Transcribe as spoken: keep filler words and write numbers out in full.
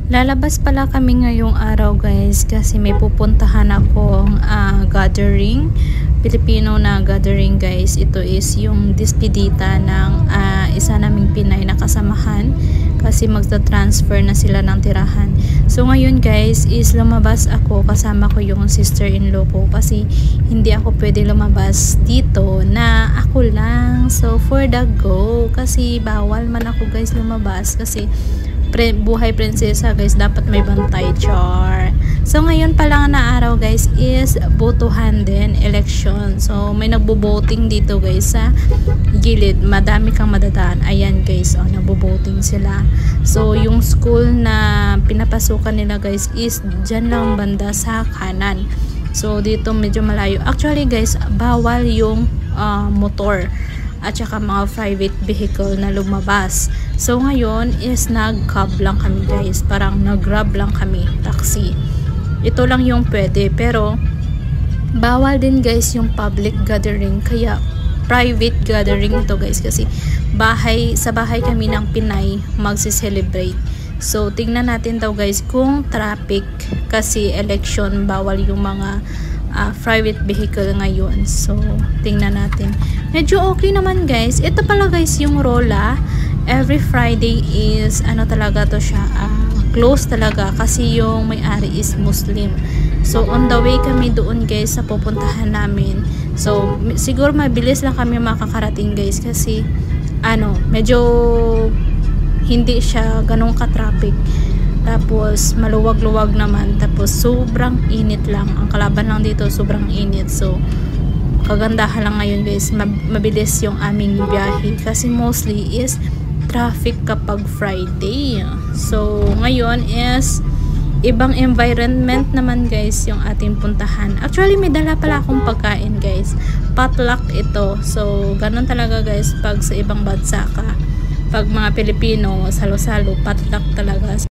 Lalabas pala kami ngayong araw guys kasi may pupuntahan akong uh, gathering, Filipino na gathering guys. Ito is yung despedida ng uh, isa naming Pinay na kasamahan kasi magta-transfer na sila ng tirahan. So ngayon guys is lumabas ako, kasama ko yung sister-in-law ko kasi hindi ako pwede lumabas dito na ako lang. So for the go kasi bawal man ako guys lumabas kasi Pre buhay prinsesa guys, dapat may bantay, char. So ngayon pa lang na araw guys is botohan din, election. So may nagbo-voting dito guys sa gilid, madami kang madadaan. Ayan guys, oh, nagbo-voting sila. So yung school na pinapasukan nila guys is dyan lang banda sa kanan. So dito medyo malayo. Actually guys, bawal yung uh, motor at saka mga private vehicle na lumabas. So ngayon is nag-cab lang kami guys, parang nag-grab lang kami, taxi. Ito lang yung pwede, pero bawal din guys yung public gathering, kaya private gathering ito guys kasi bahay, sa bahay kami ng Pinay magsi-celebrate. So tingnan natin daw guys kung traffic kasi election, bawal yung mga Uh, private vehicle ngayon. So, tingnan natin. Medyo okay naman guys. Ito pala guys yung Rola. Every Friday is, ano talaga to siya, uh, close talaga kasi yung may-ari is Muslim. So, on the way kami doon guys sa pupuntahan namin. So, siguro mabilis lang kami makakarating guys kasi, ano, medyo hindi siya ganun ka-traffic. Tapos maluwag-luwag naman, tapos sobrang init lang, ang kalaban lang dito sobrang init. So kagandahan lang ngayon guys, mabilis yung aming biyahe kasi mostly is traffic kapag Friday. So ngayon is ibang environment naman guys yung ating puntahan. Actually may dala pala akong pagkain guys, potluck ito. So ganun talaga guys pag sa ibang bansa ka, pag mga Pilipino salo-salo, potluck talaga.